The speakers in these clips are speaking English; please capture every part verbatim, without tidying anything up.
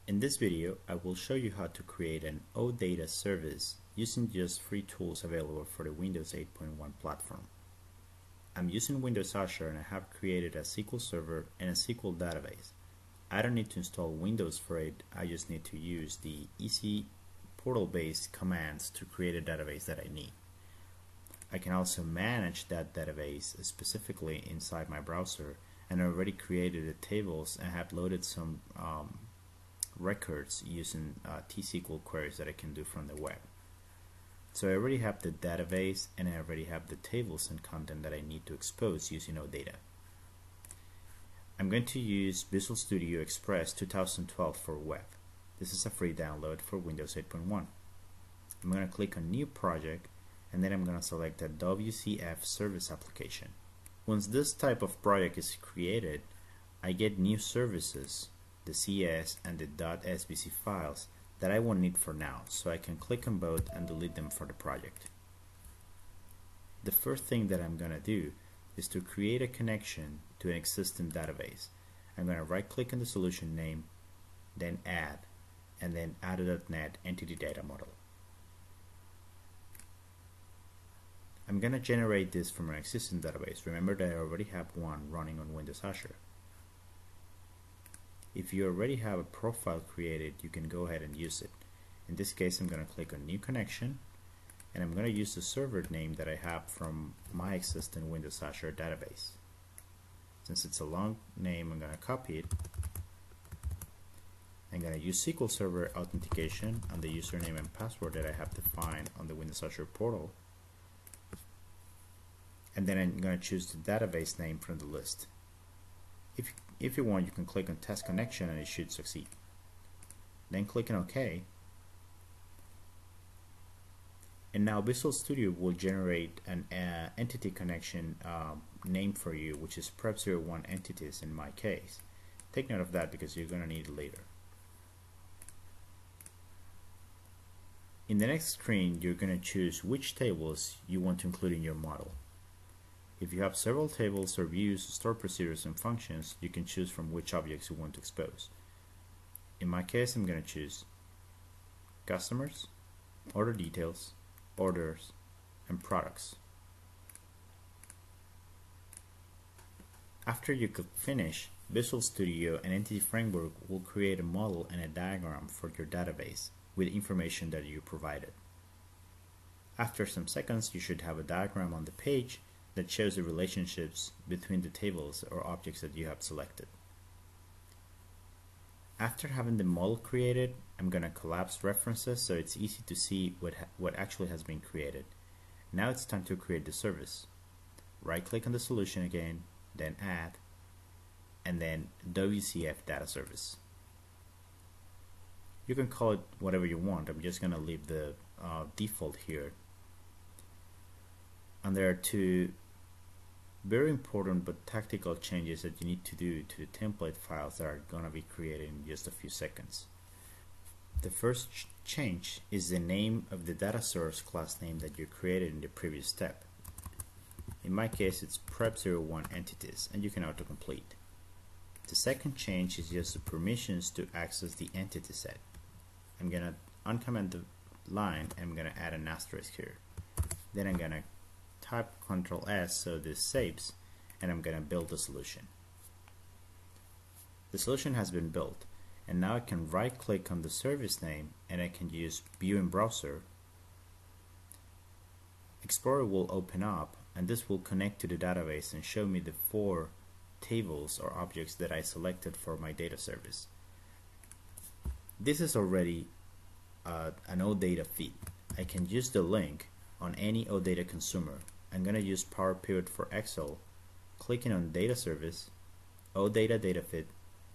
In this video, I will show you how to create an OData service using just free tools available for the Windows eight point one platform. I'm using Windows Azure and I have created a S Q L Server and a S Q L database. I don't need to install Windows for it, I just need to use the easy portal-based commands to create a database that I need. I can also manage that database specifically inside my browser, and I already created the tables and have loaded some um, records using uh, T S Q L queries that I can do from the web. So I already have the database and I already have the tables and content that I need to expose using OData. I'm going to use Visual Studio Express two thousand twelve for web. This is a free download for Windows eight point one. I'm going to click on New Project and then I'm going to select the W C F service application. Once this type of project is created, I get new services, the C S and the .svc files that I won't need for now, so I can click on both and delete them for the project. The first thing that I'm going to do is to create a connection to an existing database. I'm going to right click on the solution name, then add, and then add a dot net entity data model. I'm going to generate this from an existing database. Remember that I already have one running on Windows Azure. If you already have a profile created, you can go ahead and use it. In this case, I'm going to click on New Connection, and I'm going to use the server name that I have from my existing Windows Azure database. Since it's a long name, I'm going to copy it. I'm going to use S Q L Server authentication and the username and password that I have defined on the Windows Azure portal. And then I'm going to choose the database name from the list. If, if you want, you can click on Test Connection and it should succeed. Then click on OK. And now Visual Studio will generate an uh, entity connection uh, name for you, which is prep zero one entities in my case. Take note of that because you're going to need it later. In the next screen, you're going to choose which tables you want to include in your model. If you have several tables or views, stored procedures and functions, you can choose from which objects you want to expose. In my case, I'm going to choose customers, order details, orders, and products. After you click Finish, Visual Studio and Entity Framework will create a model and a diagram for your database with information that you provided. After some seconds, you should have a diagram on the page that shows the relationships between the tables or objects that you have selected. After having the model created, I'm going to collapse references so it's easy to see what, what actually has been created. Now it's time to create the service. Right click on the solution again, then Add, and then W C F Data Service. You can call it whatever you want. I'm just going to leave the uh, default here. And there are two very important but tactical changes that you need to do to the template files that are going to be created in just a few seconds. The first ch change is the name of the data source class name that you created in the previous step. In my case, it's prep zero one entities, and you can autocomplete. The second change is just the permissions to access the entity set. I'm going to uncomment the line and I'm going to add an asterisk here. Then I'm going to type control S so this saves, and I'm going to build the solution. The solution has been built, and now I can right click on the service name and I can use View in Browser. Explorer will open up and this will connect to the database and show me the four tables or objects that I selected for my data service. This is already uh, an OData feed. I can use the link on any OData consumer. I'm going to use Power Pivot for Excel, clicking on Data Service, OData Data Feed,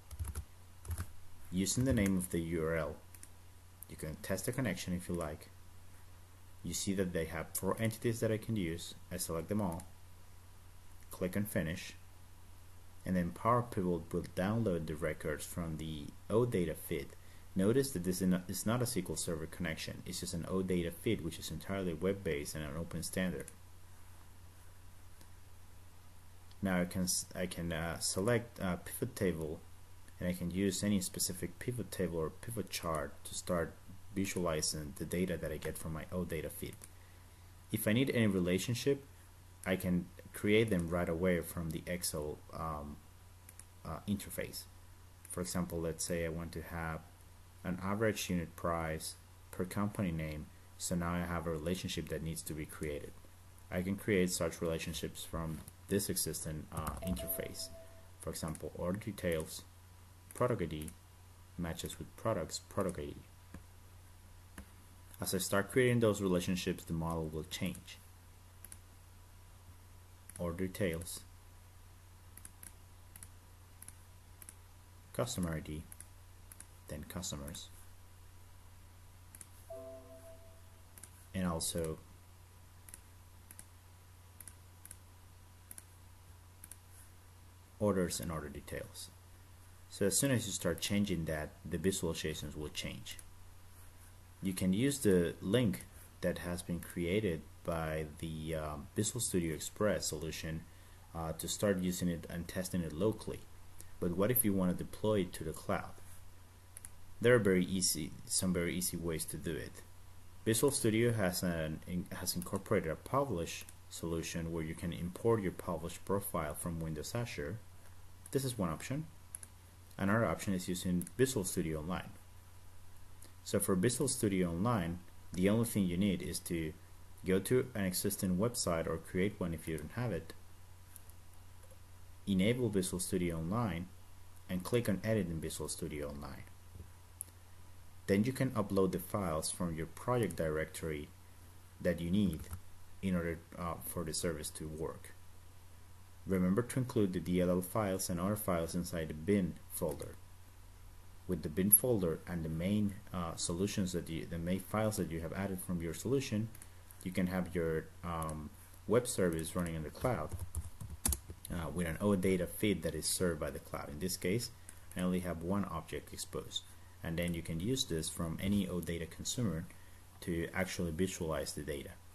using the name of the U R L. You can test the connection if you like. You see that they have four entities that I can use. I select them all, click on Finish, and then Power Pivot will download the records from the OData feed. Notice that this is not a S Q L Server connection, it's just an OData feed which is entirely web-based and an open standard. Now I can, I can uh, select a pivot table and I can use any specific pivot table or pivot chart to start visualizing the data that I get from my OData feed. If I need any relationship, I can create them right away from the Excel um, uh, interface. For example, let's say I want to have an average unit price per company name, so now I have a relationship that needs to be created. I can create such relationships from this existing uh, interface. For example, order details, product I D matches with products, product I D. As I start creating those relationships, the model will change. Order details, customer I D, then customers, and also orders and order details. So as soon as you start changing that, the visualizations will change. You can use the link that has been created by the um, Visual Studio Express solution uh, to start using it and testing it locally. But what if you want to deploy it to the cloud? There are very easy, some very easy ways to do it. Visual Studio has an in, has incorporated a publish solution where you can import your published profile from Windows Azure. This is one option. Another option is using Visual Studio Online. So for Visual Studio Online, the only thing you need is to go to an existing website or create one if you don't have it, enable Visual Studio Online, and click on Edit in Visual Studio Online. Then you can upload the files from your project directory that you need in order uh, for the service to work. Remember to include the D L L files and other files inside the bin folder. With the bin folder and the main uh, solutions that you, the main files that you have added from your solution, you can have your um, web service running in the cloud uh, with an OData feed that is served by the cloud. In this case, I only have one object exposed, and then you can use this from any OData consumer to actually visualize the data.